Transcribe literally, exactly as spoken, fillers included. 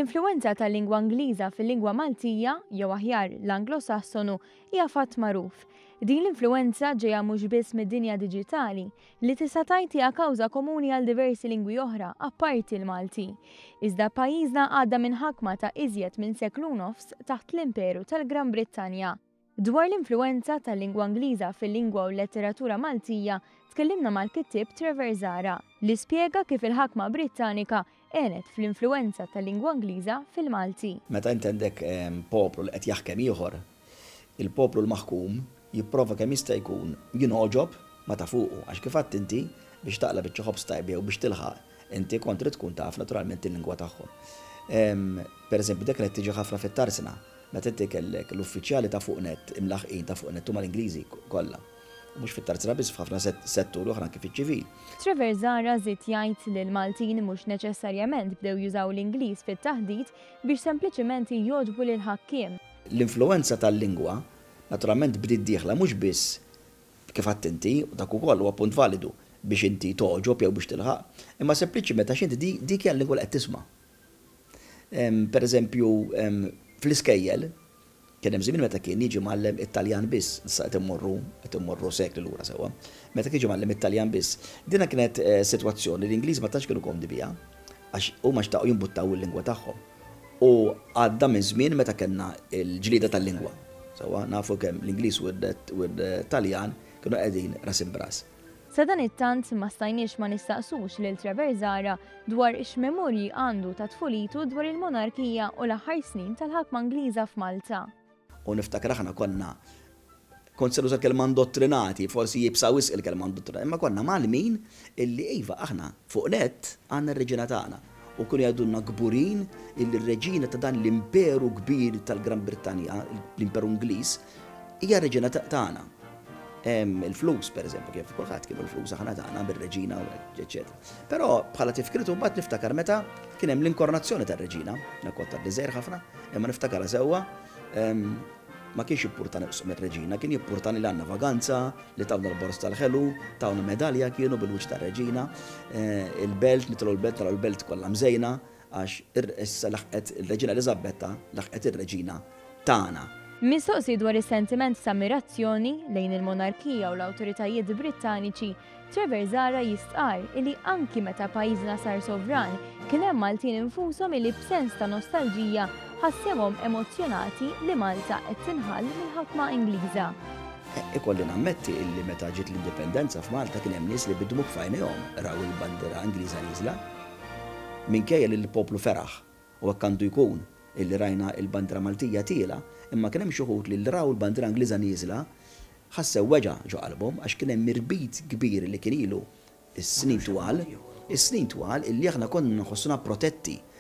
L-influenza tal-lingwa Ingliża fil-lingwa Maltija, jew aħjar l-Anglosassonu, hija fatt magħruf. Din l-influenza ġejja mhux biss mid-dinja diġitali li tista' tgħid hija kawża komuni għal diversi lingwi oħra apparti l-Malti. Iżda pajjiżna għadda minn ħakma ta' iżjed minn seklu nofs taħt l-Imperu tal-Gran Brittanja. Dwar l-influenza tal-lingwa Ingliża fil-lingwa u l-letteratura Maltija, tkellimna mal-kittib Trevor Zara li spjega kif il-ħakma Brittanika għenet fl-influenza tal-lingwa Ingliża fil-Malti. Meta inti għandek poplu li qed jaħkem ieħor, il-poplu l-maħkum jipprova kemm jista' jkun jinħoġob ma ta' fuqu għax kif għadt inti biex taqla biċċa ħobs tajba u biex tilħaq inti kont trid tkun taf naturalment il-lingwa tagħhom. Pereżempju dak li qed tiġi ħafna fit-tarsna, meta inti kellek l-uffiċjali ta' fuq net imlaħqin ta' fuq net huma l-Ingliżi kollha. Mhux fit-tarsna biss f'ħafna setturi oħra kif iċ-ċivil. Trevor Zara żied jgħid li l-Maltin mhux neċessarjament bdew jużaw l-Ingliż fit-taħdid biex sempliċement jogħġbu lil ħakkiem. L-influenza tal-lingwa naturalment bdiet dieħla mhux biss kif għadt inti u dak ukoll huwa punt validu biex inti toħġob jew biex tilħaq, imma sempliċiment għax inti dik hija l-lingwa li qed tisma'. Pereżempju fl-iskejjel kien hemm żmien meta kien jiġi mgħallem Italjan biss, issa qed immorru qed immorru sekli lura sewwa. Meta kien jiġi mgħallem Italjan biss, dinha kienet sitwazzjoni l-Ingliż ma tantx kienu komdi biha għax huma xtaqgħu jimbuttaw il-lingwa tagħhom. U għadda minn żmien meta kellna l-ġlieda tal-lingwa. Sewwa nafu kemm l-Ingliż u l-Taljan kienu qegħdin ras imbras. Sa dan it-tant ma stajniex ma nistaqsux lil Trevor Zara dwar ix-memorji għandu ta' tfulitu dwar il-monarkija u l-aħħar snin tal-ħakma Ingliża f'Malta. U niftakar aħna konna kont se nuża kelma indottrinati, forsi jibsaw wisq il-kelma indottrinati, imma konna malmin illi iva aħna fuq net għandna r-reġina tagħna u kienu jgħidulna kburin il-reġina ta' dan l-imperu kbir tal-Gran Brittanja, l-imperu Ingliż, hija r-reġina tagħna. Il-flus, per eżempju, kif kulħadd kienu l-flus aħna tagħna bir-reġina u eċetera. Però bħala tifkritu mbagħad niftakar meta kien hemm l-inkornazzjoni tar-reġina, nakont tad-diżejr ħafna, imma niftakar sewwa ma kienx jippurtani mir-reġina, kien jippurtani li għandna vaganza, li tawna l-bors tal-ħelu, tawna medalja kienu bil-wiċċ tar-reġina, il-belt, nitlu l-belt, naraw il-belt kollha mżejna għax issa laħqet il-reġina Eliżabetta laħqet ir-reġina tagħna. Mistoqsi dwar is-sentiment ta' ammirazzjoni lejn il-monarkija u l-awtoritajiet Brittaniċi, Trevor Zara jistqar li anki meta pajjiżna sar sovran kien hemm Maltin infushom li b'sens ta' nostalġija ħassewhom emozzjonati li Malta qed tinħall mill-ħakma Ingliża. Ikolli nammetti illi meta ġiet l-indipendenza f'Malta kien hemm nies li bidmu f'għajnejhom raw il-bandera Ingliża nieżla. Minkejja li l-poplu feraħ u hekk għandu jkun illi rajna il-bandera Maltija tiela, imma kien hemm xi wħud li raw il-bandera Ingliża nieżla ħassew weġa' ġo qalbhom għax kien hemm mirbit kbir li kien ilu is-snin twal, is-snin twal illi aħna konna nħossuna protetti